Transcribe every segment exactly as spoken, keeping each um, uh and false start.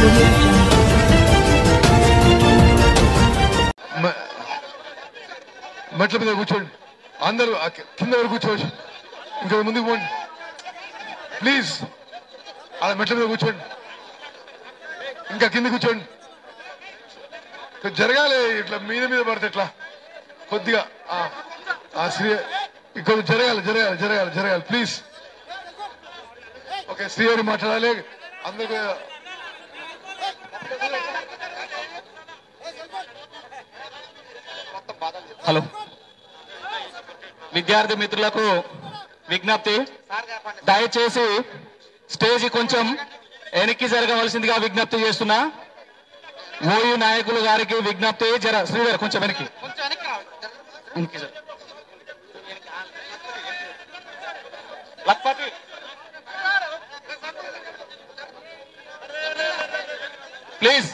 మెట్ల మీద కూర్చోండి, అందరూ కింద వరకు కూర్చోవచ్చు, ఇంకా ముందుకు పోండి ప్లీజ్. అలా మెట్ల మీద కూర్చోండి, ఇంకా కింద కూర్చోండి. జరగాలి, ఇట్లా మీద మీద పడితే ఎట్లా, కొద్దిగా శ్రీ ఇక్కడ జరగాలి జరగాలి జరగాలి జరగాలి ప్లీజ్. ఓకే, శ్రీహరి మాట్లాడాలి అందరూ. హలో, విద్యార్థి మిత్రులకు విజ్ఞప్తి, దయచేసి స్టేజ్ కొంచెం వెనక్కి జరగవలసిందిగా విజ్ఞప్తి చేస్తున్నా. ఓయూ నాయకులు గారికి విజ్ఞప్తి, జర శ్రీధర్ కొంచెం వెనక్కి. ప్లీజ్,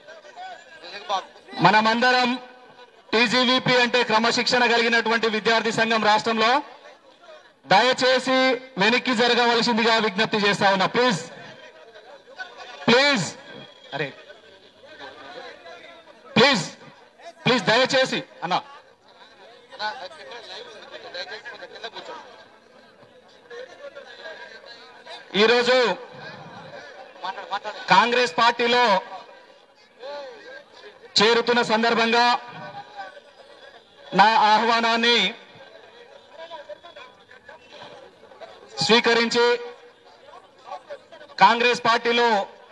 మనమందరం టీజీవీపీ అంటే క్రమశిక్షణ కలిగినటువంటి విద్యార్థి సంఘం రాష్ట్రంలో, దయచేసి వెనక్కి జరగవలసిందిగా విజ్ఞప్తి చేస్తా ఉన్నా. ప్లీజ్ ప్లీజ్ అరే ప్లీజ్ ప్లీజ్ దయచేసి అన్నా. ఈరోజు కాంగ్రెస్ పార్టీలో చేరుతున్న సందర్భంగా నా ఆహ్వానాన్ని స్వీకరించి కాంగ్రెస్ పార్టీలో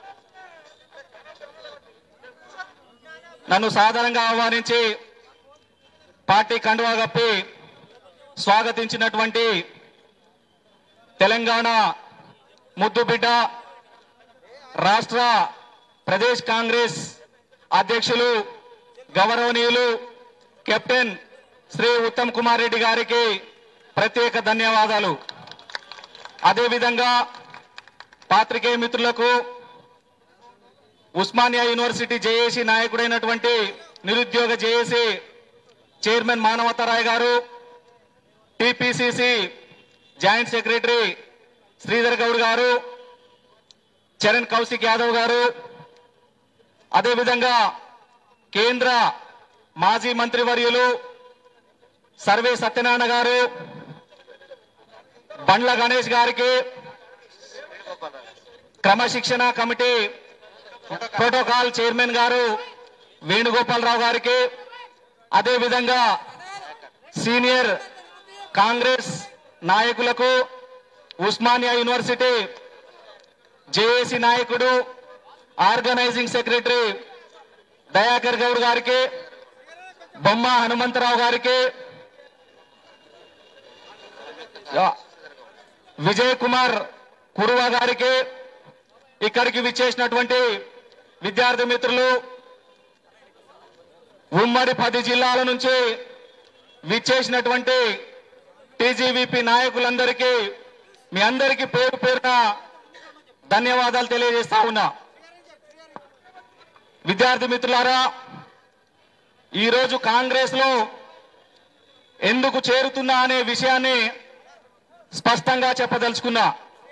నన్ను సాధారణంగా ఆహ్వానించి పార్టీ కండువా కప్పి స్వాగతించినటువంటి తెలంగాణ ముద్దుబిడ్డ రాష్ట్ర ప్రదేశ్ కాంగ్రెస్ అధ్యక్షులు గౌరవనీయులు కెప్టెన్ శ్రీ ఉత్తమ్ కుమార్ రెడ్డి గారికి ప్రత్యేక ధన్యవాదాలు. అదేవిధంగా పాత్రికేయ మిత్రులకు, ఉస్మానియా యూనివర్సిటీ జేఏసీ నాయకుడైనటువంటి నిరుద్యోగ జేఏసీ చైర్మన్ మానవతరాయ్ గారు, TPCC joint secretary Sridhar Goud గారు, చరణ్ కౌశిక్ యాదవ్ గారు, అదేవిధంగా కేంద్ర మాజీ మంత్రివర్యులు సర్వే సత్యనారాయణ గారు, బండ్ల గణేష్ గారికి, క్రమశిక్షణ కమిటీ ప్రోటోకాల్ చైర్మన్ గారు వేణుగోపాలరావు గారికి, అదేవిధంగా సీనియర్ కాంగ్రెస్ నాయకులకు, ఉస్మానియా యూనివర్సిటీ జేఏసీ నాయకుడు ఆర్గనైజింగ్ సెక్రటరీ దయాకర్ గౌడ్ గారికి, బొమ్మ హనుమంతరావు గారికి, విజయ్ కుమార్ కురువా గారికి, ఇక్కడికి విచ్చేసినటువంటి విద్యార్థి మిత్రులు, ఉమ్మడి పది జిల్లాల నుంచి విచ్చేసినటువంటి టీజీవీపీ నాయకులందరికీ మీ అందరికీ పేరు పేరున ధన్యవాదాలు తెలియజేస్తా ఉన్నా. విద్యార్థి మిత్రులారా, ఈరోజు కాంగ్రెస్ లో ఎందుకు చేరుతున్నా అనే విషయాన్ని స్పష్టంగా చెప్పదలుచుకున్నా.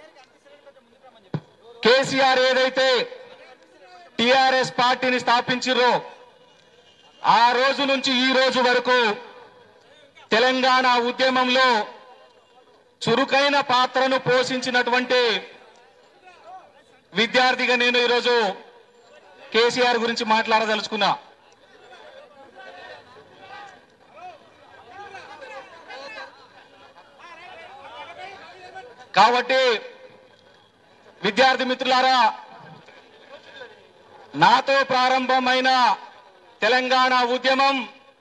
కేసీఆర్ ఏదైతే టిఆర్ఎస్ పార్టీని స్థాపించారో ఆ రోజు నుంచి ఈ రోజు వరకు తెలంగాణ ఉద్యమంలో చురుకైన పాత్రను పోషించినటువంటి విద్యార్థిగా నేను ఈరోజు కేసీఆర్ గురించి మాట్లాడదలుచుకున్నా. కాబట్టి విద్యార్థి మిత్రులారా, నాతో ప్రారంభమైన తెలంగాణ ఉద్యమం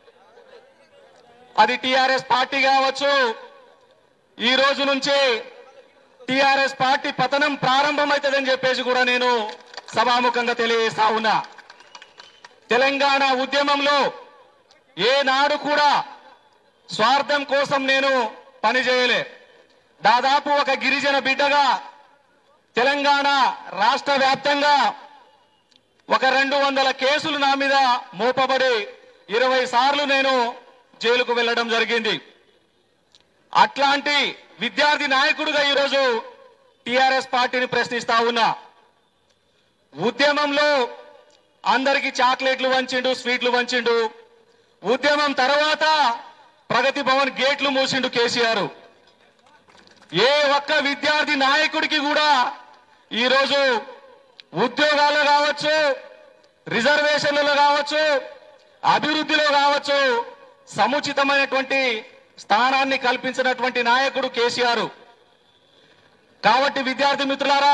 అది టిఆర్ఎస్ పార్టీ కావచ్చు, ఈ రోజు నుంచి టిఆర్ఎస్ పార్టీ పతనం ప్రారంభమవుతుందని చెప్పేసి కూడా నేను సభాముఖంగా తెలియజేస్తా ఉన్నా. తెలంగాణ ఉద్యమంలో ఏనాడు కూడా స్వార్థం కోసం నేను పనిచేయలే. దాదాపు ఒక గిరిజన బిడ్డగా తెలంగాణ రాష్ట్ర వ్యాప్తంగా ఒక రెండు వందల కేసులు నా మీద మోపబడి ఇరవై సార్లు నేను జైలుకు వెళ్లడం జరిగింది. అట్లాంటి విద్యార్థి నాయకుడిగా ఈరోజు టిఆర్ఎస్ పార్టీని ప్రశ్నిస్తా ఉన్నా. ఉద్యమంలో అందరికీ చాక్లెట్లు వంచిండు, స్వీట్లు వంచిండు. ఉద్యమం తర్వాత ప్రగతి భవన్ గేట్లు మూసిండు కేసీఆర్. ఏ ఒక్క విద్యార్థి నాయకుడికి కూడా ఈరోజు ఉద్యోగాల్లో కావచ్చు, రిజర్వేషన్లలో కావచ్చు, అభివృద్ధిలో కావచ్చు సముచితమైనటువంటి స్థానాన్ని కల్పించినటువంటి నాయకుడు కేసీఆర్. కాబట్టి విద్యార్థి మిత్రులారా,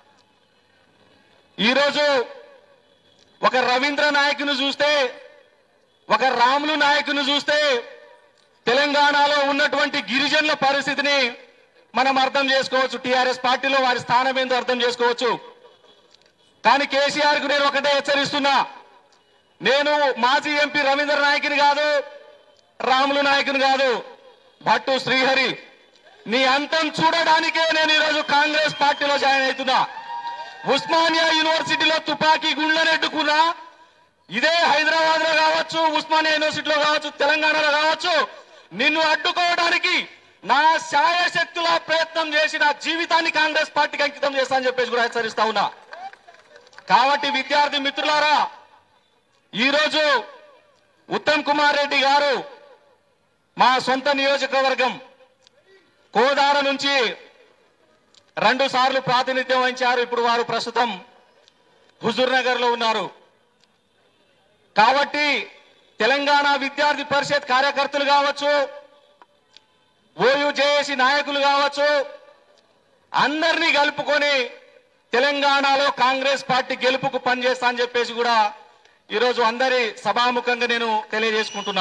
ఈరోజు ఒక రవీంద్ర నాయకుని చూస్తే, ఒక రాములు నాయకుని చూస్తే తెలంగాణలో ఉన్నటువంటి గిరిజనుల పరిస్థితిని మనం అర్థం చేసుకోవచ్చు. టీఆర్ఎస్ పార్టీలో వారి స్థానం ఏందో అర్థం చేసుకోవచ్చు. కానీ కేసీఆర్ కు నేను ఒకటే హెచ్చరిస్తున్నా, నేను మాజీ ఎంపీ రవీంద్ర నాయకుని కాదు, రాములు నాయకుని కాదు, భట్టు శ్రీహరి. నీ అంతం చూడడానికే నేను ఈరోజు కాంగ్రెస్ పార్టీలో జాయిన్ అవుతున్నా. ఉస్మానియా యూనివర్సిటీలో తుపాకీ గుండ్లనెట్టుకున్నా, ఇదే హైదరాబాద్ లో కావచ్చు, ఉస్మానియా యూనివర్సిటీలో కావచ్చు, తెలంగాణలో కావచ్చు, నిన్ను అడ్డుకోవడానికి నా శాయశక్తుల ప్రయత్నం చేసి నా జీవితాన్ని కాంగ్రెస్ పార్టీకి అంకితం చేస్తా అని చెప్పేసి కూడా హెచ్చరిస్తా ఉన్నా. కాబట్టి విద్యార్థి మిత్రులారా, ఈరోజు ఉత్తమ్ కుమార్ రెడ్డి గారు మా సొంత నియోజకవర్గం కోదాడ నుంచి రెండు సార్లు ప్రాతినిధ్యం వహించారు. ఇప్పుడు వారు ప్రస్తుతం హుజూర్ నగర్ లో ఉన్నారు. కాబట్టి తెలంగాణ విద్యార్థి పరిషత్ కార్యకర్తలు కావచ్చు, ఓయూజేఏసీ నాయకులు కావచ్చు, అందరినీ కలుపుకొని తెలంగాణలో కాంగ్రెస్ పార్టీ గెలుపుకు పనిచేస్తా అని చెప్పేసి కూడా ఈరోజు అందరి సభాముఖంగా నేను తెలియజేసుకుంటున్నా.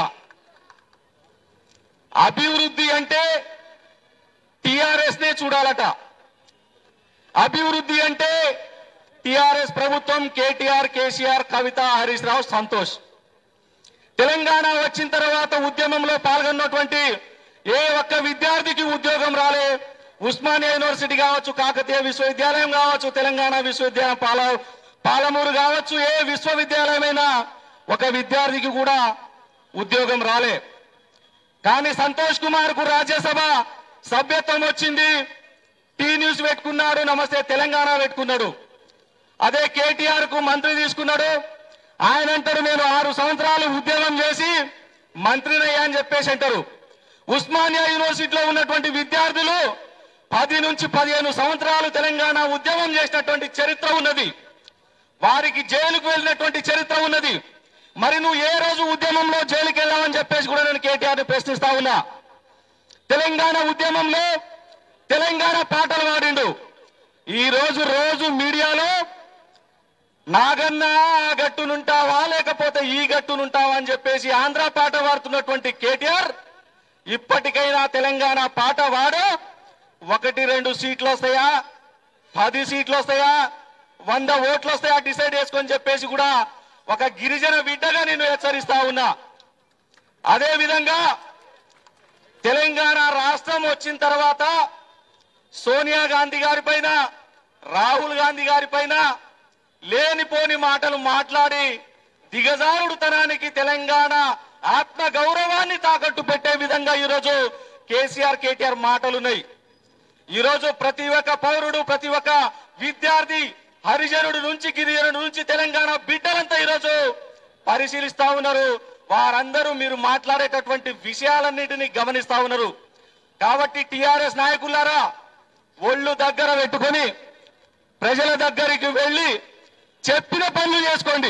అభివృద్ధి అంటే టిఆర్ఎస్ నే చూడాలట. అభివృద్ధి అంటే టిఆర్ఎస్ ప్రభుత్వం, కేటీఆర్, కేసీఆర్, కవిత, హరీష్ రావు, సంతోష్. తెలంగాణ వచ్చిన తర్వాత ఉద్యమంలో పాల్గొన్నటువంటి ఏ ఒక్క విద్యార్థికి ఉద్యోగం రాలే. ఉస్మానియా యూనివర్సిటీ కావచ్చు, కాకతీయ విశ్వవిద్యాలయం కావచ్చు, తెలంగాణ విశ్వవిద్యాలయం పాల పాలమూరు కావచ్చు, ఏ విశ్వవిద్యాలయమైనా ఒక విద్యార్థికి కూడా ఉద్యోగం రాలే. కానీ సంతోష్ కుమార్ కు రాజ్యసభ సభ్యత్వం వచ్చింది, టీ న్యూస్ పెట్టుకున్నాడు, నమస్తే తెలంగాణ పెట్టుకున్నాడు. అదే కేటీఆర్ కు మంత్రి తీసుకున్నాడు. ఆయన అంటారు, నేను ఆరు సంవత్సరాలు ఉద్యోగం చేసి మంత్రినయ్యా అని చెప్పేసి అంటారు. ఉస్మానియా యూనివర్సిటీలో ఉన్నటువంటి విద్యార్థులు పది నుంచి పదిహేను సంవత్సరాలు తెలంగాణ ఉద్యమం చేసినటువంటి చరిత్ర ఉన్నది. వారికి జైలుకు వెళ్ళినటువంటి చరిత్ర ఉన్నది. మరి నువ్వు ఏ రోజు ఉద్యమంలో జైలుకి వెళ్ళావని చెప్పేసి కూడా నేను కేటీఆర్ ని ప్రశ్నిస్తా ఉన్నా. తెలంగాణ ఉద్యమంలో తెలంగాణ పాటలు పాడిండు. ఈ రోజు రోజు మీడియాలో నాగన్న ఆ గట్టునుంటావా లేకపోతే ఈ గట్టునుంటావా అని చెప్పేసి ఆంధ్ర పాట పాడుతున్నటువంటి కేటీఆర్ ఇప్పటికైనా తెలంగాణ పాట వాడు ఒకటి రెండు సీట్లు వస్తాయా, పది సీట్లు వస్తాయా, వంద ఓట్లు వస్తాయా డిసైడ్ చేసుకొని చెప్పేసి కూడా ఒక గిరిజన బిడ్డగా నేను హెచ్చరిస్తా ఉన్నా. అదే విధంగా తెలంగాణ రాష్ట్రం వచ్చిన తర్వాత సోనియా గాంధీ గారి పైన, రాహుల్ గాంధీ గారి పైన లేనిపోని మాటలు మాట్లాడి దిగజారుడుతనానికి తెలంగాణ ఆత్మ గౌరవాన్ని తాకట్టు పెట్టే విధంగా ఈరోజు కేసీఆర్, కేటీఆర్ మాటలున్నాయి. ఈరోజు ప్రతి ఒక్క పౌరుడు, ప్రతి ఒక్క విద్యార్థి, హరిజనుడు నుంచి గిరిజనుడు నుంచి తెలంగాణ బిడ్డలంతా ఈరోజు పరిశీలిస్తా ఉన్నారు. వారందరూ మీరు మాట్లాడేటటువంటి విషయాలన్నిటినీ గమనిస్తా ఉన్నారు. కాబట్టి టిఆర్ఎస్ నాయకులారా, ఒళ్ళు దగ్గర పెట్టుకొని ప్రజల దగ్గరికి వెళ్లి చెప్పిన పనులు చేసుకోండి.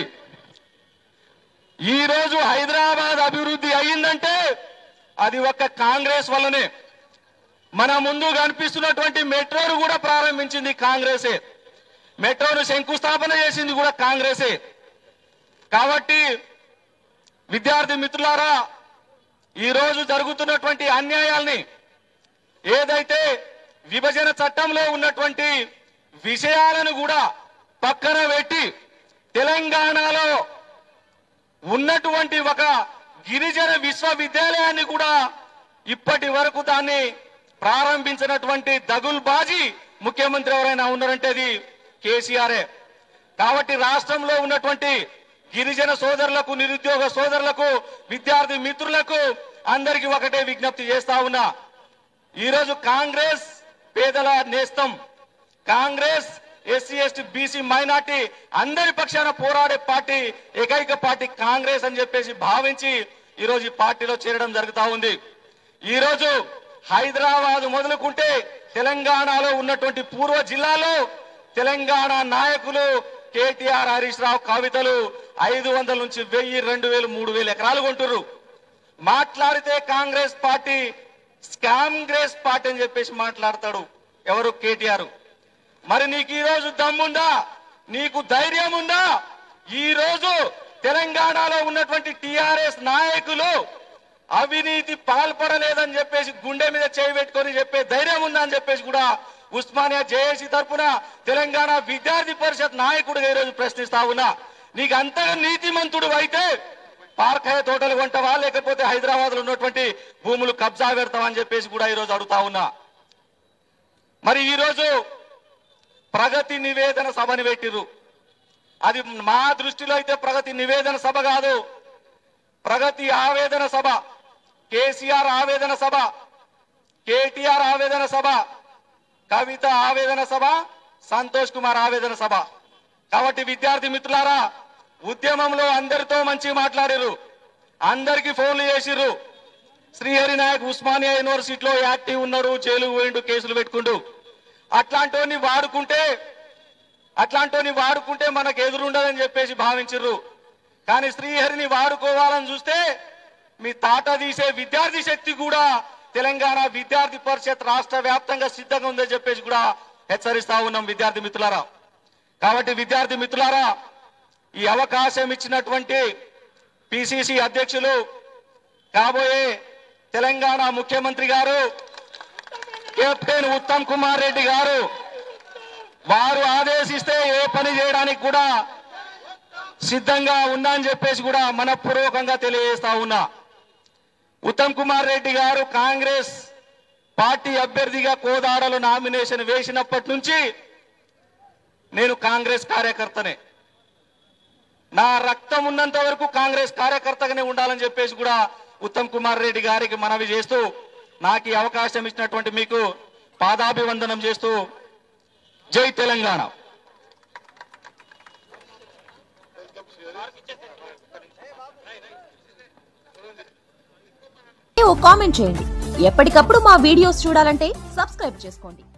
ఈ రోజు హైదరాబాద్ అభివృద్ధి అయ్యిందంటే అది ఒక్క కాంగ్రెస్ వల్లనే. మన ముందు కనిపిస్తున్నటువంటి మెట్రోను కూడా ప్రారంభించింది కాంగ్రెసే, మెట్రోను శంకుస్థాపన చేసింది కూడా కాంగ్రెసే. కాబట్టి విద్యార్థి మిత్రులారా, ఈ రోజు జరుగుతున్నటువంటి అన్యాయాల్ని, ఏదైతే విభజన చట్టంలో ఉన్నటువంటి విషయాలను కూడా పక్కన పెట్టి తెలంగాణలో ఉన్నటువంటి ఒక గిరిజన విశ్వవిద్యాలయాన్ని కూడా ఇప్పటి వరకు దాన్ని ప్రారంభించినటువంటి దగుల్బాజీ ముఖ్యమంత్రి ఎవరైనా ఉన్నారంటే అది కేసీఆరే. కాబట్టి రాష్ట్రంలో ఉన్నటువంటి గిరిజన సోదరులకు, నిరుద్యోగ సోదరులకు, విద్యార్థి మిత్రులకు అందరికీ ఒకటే విజ్ఞప్తి చేస్తా ఉన్నా. ఈరోజు కాంగ్రెస్ పేదల నేస్తం, Congress SC ST BC minority అందరి పక్షాన పోరాడే పార్టీ ఏకైక పార్టీ కాంగ్రెస్ అని చెప్పేసి భావించి ఈరోజు ఈ పార్టీలో చేరడం జరుగుతా ఉంది. ఈరోజు హైదరాబాద్ మొదలుకుంటే తెలంగాణలో ఉన్నటువంటి పూర్వ జిల్లాలో తెలంగాణ నాయకులు కేటీఆర్, హరీష్ రావు కవితలు ఐదు వందల నుంచి వెయ్యి రెండు వేలు మూడు వేలు ఎకరాలు కొంటున్నారు. మాట్లాడితే కాంగ్రెస్ పార్టీ స్కాంగ్రెస్ పార్టీ అని చెప్పేసి మాట్లాడతాడు ఎవరు? కేటీఆర్. మరి నీకు ఈ రోజు దమ్ముందా? నీకు ధైర్యం ఉందా? ఈ రోజు తెలంగాణలో ఉన్నటువంటి టిఆర్ఎస్ నాయకులు అవినీతి పాల్పడలేదని చెప్పేసి గుండె మీద చేయి పెట్టుకొని చెప్పే ధైర్యం ఉందా అని చెప్పేసి కూడా ఉస్మానియా జేఏసీ తరఫున తెలంగాణ విద్యార్థి పరిషత్ నాయకుడిగా ఈరోజు ప్రశ్నిస్తా ఉన్నా. నీకు అంతగా నీతిమంతుడు అయితే పార్కాయ తోటలు కొంటావా, లేకపోతే హైదరాబాద్ లో ఉన్నటువంటి భూములు కబ్జా పెడతావా అని చెప్పేసి కూడా ఈరోజు అడుగుతా ఉన్నా. మరి ఈరోజు ప్రగతి నివేదన సభని పెట్టిర్రు. అది మా దృష్టిలో అయితే ప్రగతి నివేదన సభ కాదు, ప్రగతి ఆవేదన సభ. కేసీఆర్ ఆవేదన సభ, కేటీఆర్ ఆవేదన సభ, కవిత ఆవేదన సభ, సంతోష్ కుమార్ ఆవేదన సభ. కాబట్టి విద్యార్థి మిత్రులారా, ఉద్యమంలో అందరితో మంచి మాట్లాడారు, అందరికి ఫోన్లు చేసిర్రు. శ్రీహరి నాయక్ ఉస్మానియా యూనివర్సిటీలో యాక్టివ్ ఉన్నాడు, జైలు పోయిండు, కేసులు పెట్టుకుంటూ. అట్లాంటి వాడుకుంటే అట్లాంటి వాడుకుంటే మనకు ఎదురుండదని చెప్పేసి భావించరు. కానీ శ్రీహరిని వాడుకోవాలని చూస్తే మీ తాట తీసే విద్యార్థి శక్తి కూడా తెలంగాణ విద్యార్థి పరిషత్ రాష్ట్ర వ్యాప్తంగా సిద్ధంగా ఉందని చెప్పేసి కూడా హెచ్చరిస్తా ఉన్నాం విద్యార్థి మిత్రులారా. కాబట్టి విద్యార్థి మిత్రులారా, ఈ అవకాశం ఇచ్చినటువంటి పిసిసి అధ్యక్షులు, కాబోయే తెలంగాణ ముఖ్యమంత్రి గారు కెప్టెన్ ఉత్తమ్ కుమార్ రెడ్డి గారు, వారు ఆదేశిస్తే ఏ పని చేయడానికి కూడా సిద్ధంగా ఉన్నా అని చెప్పేసి కూడా మనపూర్వకంగా తెలియజేస్తా ఉన్నా. ఉత్తమ్ కుమార్ రెడ్డి గారు కాంగ్రెస్ పార్టీ అభ్యర్థిగా కోదాడలో నామినేషన్ వేసినప్పటి నుంచి నేను కాంగ్రెస్ కార్యకర్తనే, నా రక్తం ఉన్నంత వరకు కాంగ్రెస్ కార్యకర్తగానే ఉండాలని చెప్పేసి కూడా ఉత్తమ్ కుమార్ రెడ్డి గారికి మనవి చేస్తూ, నాకు ఈ అవకాశం ఇచ్చినటువంటి మీకు పాదాభివందనం చేస్తూ జై తెలంగాణ. కామెంట్ చేయండి. ఎప్పటికప్పుడు మా వీడియోస్ చూడాలంటే సబ్స్క్రైబ్ చేసుకోండి.